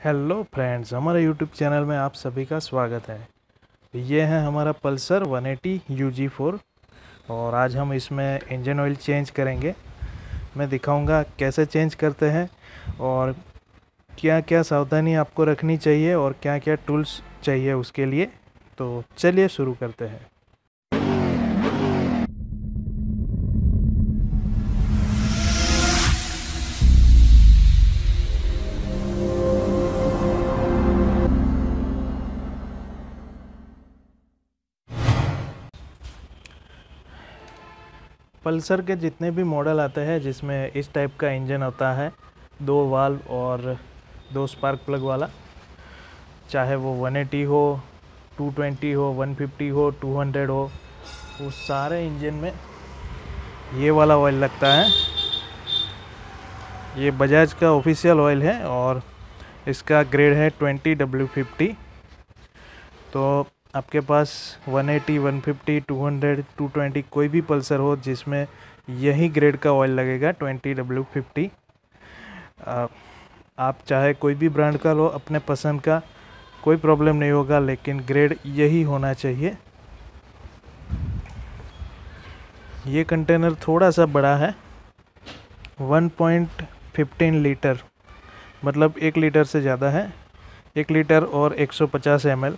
Hello friends, हमारे YouTube channel में आप सभी का स्वागत है। ये है हमारा पल्सर 180 UG4 और आज हम इसमें इंजन ऑयल चेंज करेंगे। मैं दिखाऊंगा कैसे चेंज करते हैं और क्या क्या सावधानी आपको रखनी चाहिए और क्या क्या टूल्स चाहिए उसके लिए। तो चलिए शुरू करते हैं। पल्सर के जितने भी मॉडल आते हैं जिसमें इस टाइप का इंजन होता है, 2 वाल्व और 2 स्पार्क प्लग वाला, चाहे वो 180 हो, 220 हो, 150 हो, 200 हो, वो सारे इंजन में ये वाला ऑयल लगता है। ये बजाज का ऑफिशियल ऑयल है और इसका ग्रेड है 20W50। तो आपके पास 180, 150, 200, 220 कोई भी पल्सर हो जिसमें यही ग्रेड का ऑयल लगेगा 20W50। आप चाहे कोई भी ब्रांड का लो, अपने पसंद का, कोई प्रॉब्लम नहीं होगा, लेकिन ग्रेड यही होना चाहिए। ये कंटेनर थोड़ा सा बड़ा है, 1.15 लीटर, मतलब 1 लीटर से ज़्यादा है, 1 लीटर और 150 ml।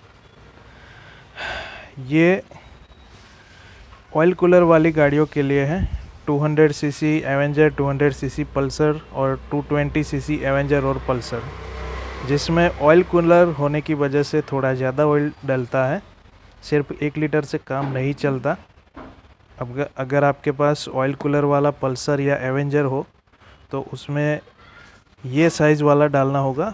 ये ऑयल कूलर वाली गाड़ियों के लिए है। 200 सीसी एवेंजर, 200 सीसी पल्सर और 220 सीसी एवेंजर और पल्सर, जिसमें ऑयल कूलर होने की वजह से थोड़ा ज़्यादा ऑयल डलता है, सिर्फ 1 लीटर से काम नहीं चलता। अब अगर आपके पास ऑयल कूलर वाला पल्सर या एवेंजर हो तो उसमें ये साइज़ वाला डालना होगा,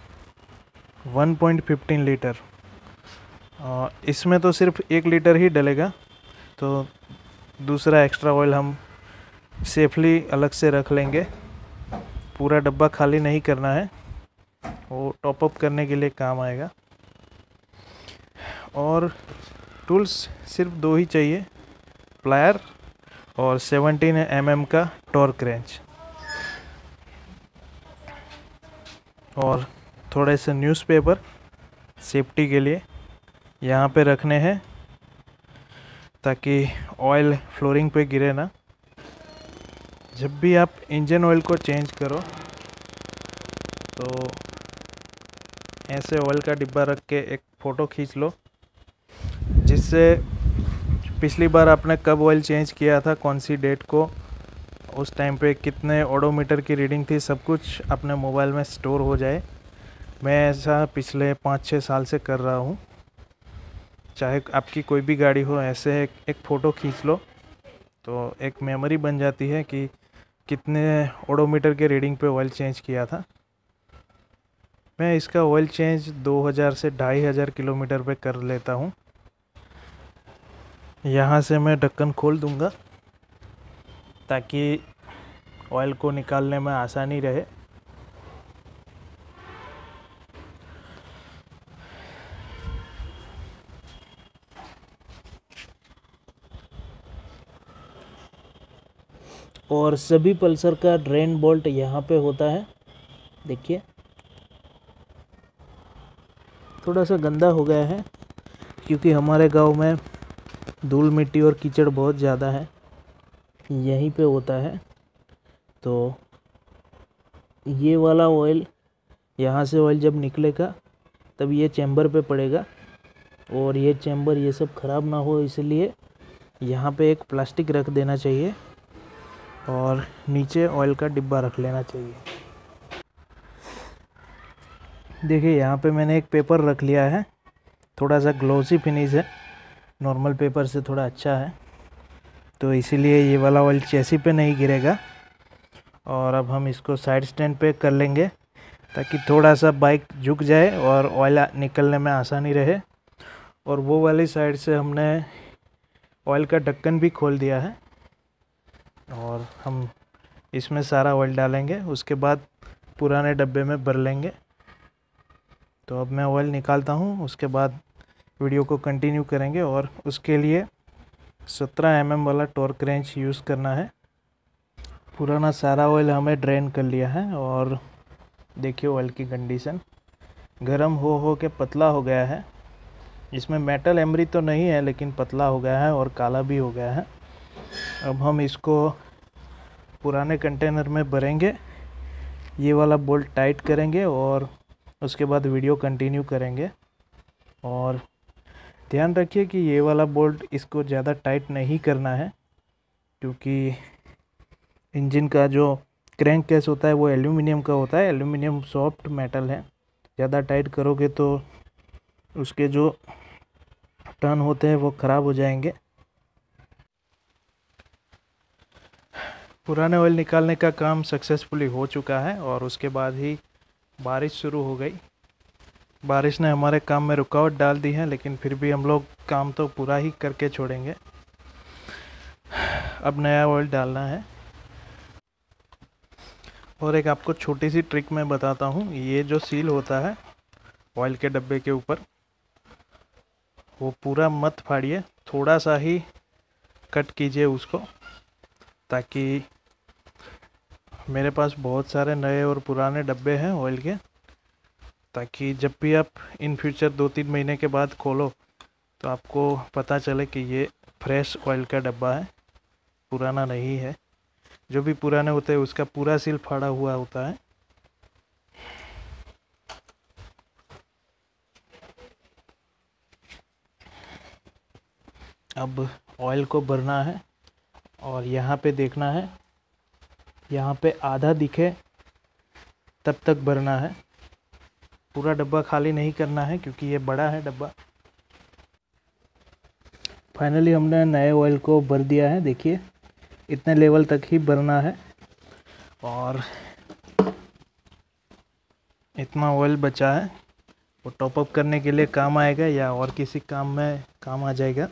1.15 लीटर। इसमें तो सिर्फ 1 लीटर ही डलेगा, तो दूसरा एक्स्ट्रा ऑयल हम सेफली अलग से रख लेंगे। पूरा डब्बा खाली नहीं करना है, वो टॉप अप करने के लिए काम आएगा। और टूल्स सिर्फ 2 ही चाहिए, प्लायर और 17 mm का टॉर्क रेंच, और थोड़े से न्यूज़पेपर सेफ्टी के लिए यहाँ पे रखने हैं ताकि ऑयल फ्लोरिंग पे गिरे ना। जब भी आप इंजन ऑयल को चेंज करो तो ऐसे ऑयल का डिब्बा रख के एक फ़ोटो खींच लो, जिससे पिछली बार आपने कब ऑयल चेंज किया था, कौन सी डेट को, उस टाइम पे कितने ओडोमीटर की रीडिंग थी, सब कुछ अपने मोबाइल में स्टोर हो जाए। मैं ऐसा पिछले 5-6 साल से कर रहा हूँ। चाहे आपकी कोई भी गाड़ी हो, ऐसे एक फ़ोटो खींच लो तो एक मेमोरी बन जाती है कि कितने ओडोमीटर के रीडिंग पे ऑयल चेंज किया था। मैं इसका ऑयल चेंज 2000 से 2500 किलोमीटर पे कर लेता हूँ। यहाँ से मैं ढक्कन खोल दूँगा ताकि ऑयल को निकालने में आसानी रहे। और सभी पल्सर का ड्रेन बोल्ट यहाँ पे होता है, देखिए थोड़ा सा गंदा हो गया है क्योंकि हमारे गांव में धूल मिट्टी और कीचड़ बहुत ज़्यादा है, यहीं पे होता है। तो ये वाला ऑयल, यहाँ से ऑयल जब निकलेगा तब ये चैम्बर पे पड़ेगा, और ये चैम्बर ये सब ख़राब ना हो इसलिए यहाँ पे एक प्लास्टिक रख देना चाहिए और नीचे ऑयल का डिब्बा रख लेना चाहिए। देखिए यहाँ पे मैंने एक पेपर रख लिया है, थोड़ा सा ग्लॉसी फिनिश है, नॉर्मल पेपर से थोड़ा अच्छा है, तो इसीलिए ये वाला ऑयल चेसी पे नहीं गिरेगा। और अब हम इसको साइड स्टैंड पे कर लेंगे ताकि थोड़ा सा बाइक झुक जाए और ऑयल निकलने में आसानी रहे। और वो वाली साइड से हमने ऑयल का ढक्कन भी खोल दिया है और हम इसमें सारा ऑयल डालेंगे, उसके बाद पुराने डब्बे में भर लेंगे। तो अब मैं ऑयल निकालता हूँ, उसके बाद वीडियो को कंटिन्यू करेंगे। और उसके लिए 17 mm वाला टॉर्क रेंच यूज़ करना है। पुराना सारा ऑयल हमें ड्रेन कर लिया है और देखिए ऑयल की कंडीशन, गरम हो के पतला हो गया है। इसमें मेटल एमरी तो नहीं है, लेकिन पतला हो गया है और काला भी हो गया है। अब हम इसको पुराने कंटेनर में भरेंगे, ये वाला बोल्ट टाइट करेंगे और उसके बाद वीडियो कंटिन्यू करेंगे। और ध्यान रखिए कि ये वाला बोल्ट इसको ज़्यादा टाइट नहीं करना है, क्योंकि इंजन का जो क्रैंक केस होता है वो एल्यूमिनियम का होता है। एल्यूमिनियम सॉफ्ट मेटल है, ज़्यादा टाइट करोगे तो उसके जो टर्न होते हैं वो ख़राब हो जाएंगे। पुराने ऑयल निकालने का काम सक्सेसफुली हो चुका है और उसके बाद ही बारिश शुरू हो गई। बारिश ने हमारे काम में रुकावट डाल दी है, लेकिन फिर भी हम लोग काम तो पूरा ही करके छोड़ेंगे। अब नया ऑयल डालना है। और एक आपको छोटी सी ट्रिक मैं बताता हूँ। ये जो सील होता है ऑयल के डब्बे के ऊपर, वो पूरा मत फाड़िए, थोड़ा सा ही कट कीजिए उसको, ताकि मेरे पास बहुत सारे नए और पुराने डब्बे हैं ऑयल के, ताकि जब भी आप इन फ्यूचर 2-3 महीने के बाद खोलो तो आपको पता चले कि ये फ्रेश ऑयल का डब्बा है, पुराना नहीं है। जो भी पुराने होते हैं उसका पूरा सील फाड़ा हुआ होता है। अब ऑयल को भरना है और यहाँ पे देखना है, यहाँ पे आधा दिखे तब तक भरना है। पूरा डब्बा खाली नहीं करना है, क्योंकि ये बड़ा है डब्बा। फाइनली हमने नए ऑयल को भर दिया है। देखिए इतने लेवल तक ही भरना है और इतना ऑयल बचा है, वो टॉप अप करने के लिए काम आएगा या और किसी काम में काम आ जाएगा।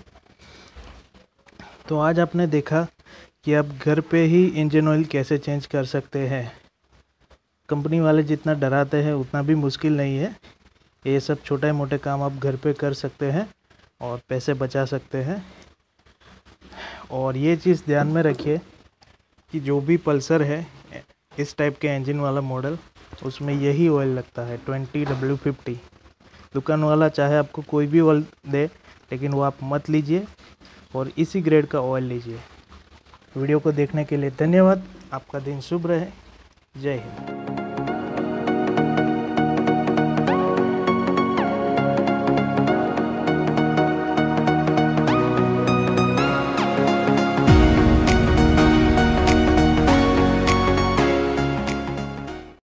तो आज आपने देखा कि आप घर पे ही इंजन ऑयल कैसे चेंज कर सकते हैं। कंपनी वाले जितना डराते हैं उतना भी मुश्किल नहीं है। ये सब छोटे मोटे काम आप घर पे कर सकते हैं और पैसे बचा सकते हैं। और ये चीज़ ध्यान में रखिए कि जो भी पल्सर है इस टाइप के इंजन वाला मॉडल, उसमें यही ऑयल लगता है 20W50। दुकान वाला चाहे आपको कोई भी ऑयल दे, लेकिन वो आप मत लीजिए और इसी ग्रेड का ऑयल लीजिए। वीडियो को देखने के लिए धन्यवाद। आपका दिन शुभ रहे। जय हिंद।